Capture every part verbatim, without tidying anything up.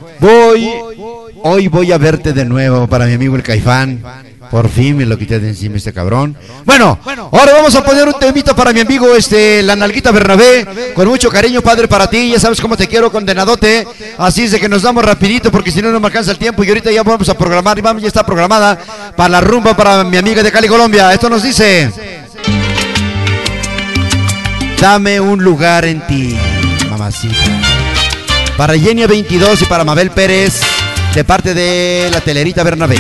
Voy, hoy voy a verte de nuevo para mi amigo el Caifán. Por fin me lo quité de encima este cabrón. Bueno, ahora vamos a poner un temita para mi amigo este, la Nalguita Bernabé. Con mucho cariño, padre, para ti. Ya sabes cómo te quiero, condenadote. Así es de que nos damos rapidito porque si no, no me alcanza el tiempo. Y ahorita ya vamos a programar, y vamos, ya está programada para la rumba para mi amiga de Cali, Colombia. Esto nos dice: dame un lugar en ti, mamacita. Para Yenia veintidós y para Mabel Pérez, de parte de la Telerita Bernabé.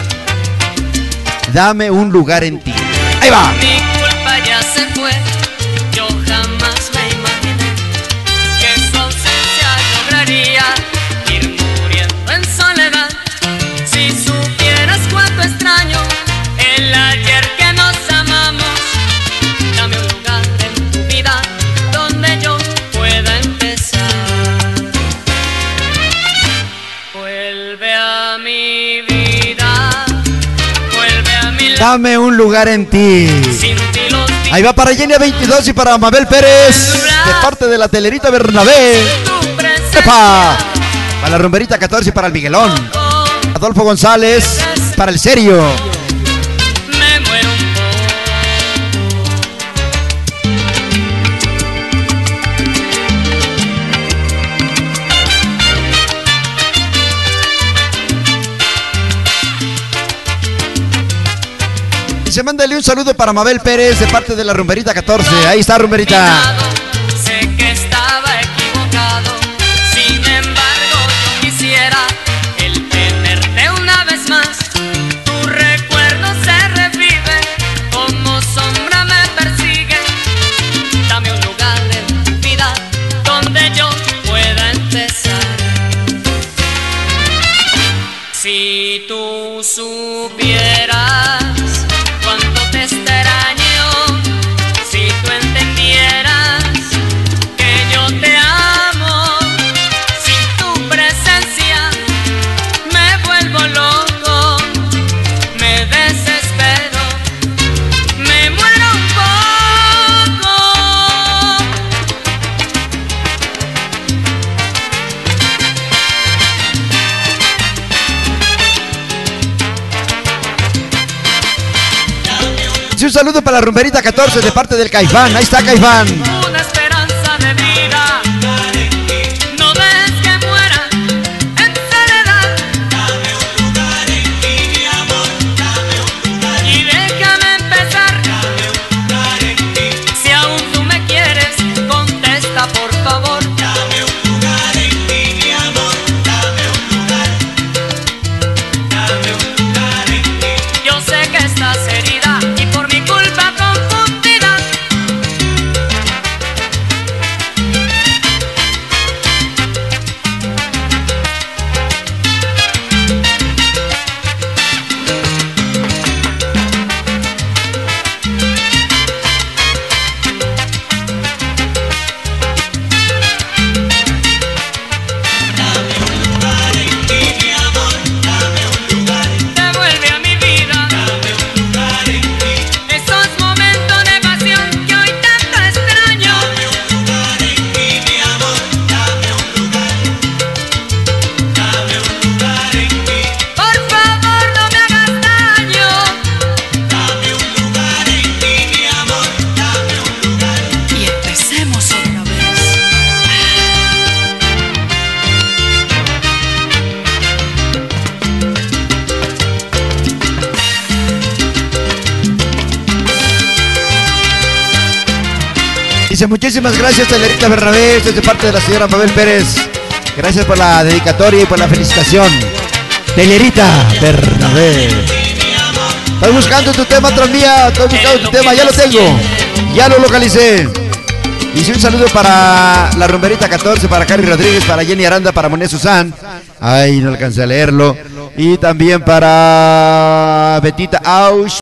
Dame un lugar en ti. Ahí va. Mi culpa ya se fue. Yo jamás me imaginé que su ausencia lograría ir muriendo en soledad. Si supieras cuánto extraño el ayer que nos amamos. Dame un lugar en tu vida donde yo pueda empezar. Vuelve a mi vida. Dame un lugar en ti. Ahí va para Yenia veintidós y para Mabel Pérez, de parte de la Telerita Bernabé. ¡Epa! Para la Rumberita catorce y para el Miguelón. Adolfo González, para el Serio. Me muero un Se mándale un saludo para Mabel Pérez de parte de la Rumberita catorce. Ahí está, Rumberita. Sé que estaba equivocado. Sin embargo, yo quisiera el tenerte una vez más. Tu recuerdo se revive, como sombra me persigue. Dame un lugar en tu vida donde yo pueda empezar. Si tú supieras cuánto te extraño, si tú entendieras que yo te amo, sin tu presencia me vuelvo loco, me desespero, me muero un poco. Un saludo para la Rumberita catorce de parte del Caifán. Ahí está, Caifán. Una esperanza de vida. No dejes que muera en soledad. Dame un lugar en ti, mi amor. Dame un lugar. Y déjame empezar. Dame un lugar en ti. Si aún tú me quieres, contesta por favor. Dame un lugar en ti, mi amor. Dame un lugar. Dame un lugar en ti. Yo sé que estás herida y por mi culpa confundida. Dame un lugar en ti, mi amor. Dame un lugar. Devuelve a mi vida. Dame un lugar en ti. Esos momentos de pasión que hoy tanto extraño. Dame un lugar en ti, mi amor. Dame un lugar. Dame un lugar en ti. Por favor, no me hagas daño. Dame un lugar en ti, mi amor. Dame un lugar. Y empecemos otra vez. Dice: muchísimas gracias, Telerita Bernabé. Esto es de parte de la señora Mabel Pérez. Gracias por la dedicatoria y por la felicitación. Telerita Bernabé. Estoy buscando tu tema, tranvía. Estoy buscando tu tema, ya lo tengo. Ya lo localicé. Hice un saludo para la Rumberita catorce, para Cari Rodríguez, para Jenny Aranda, para Monet Susan. Ay, no alcancé a leerlo. Y también para Betita Ausch.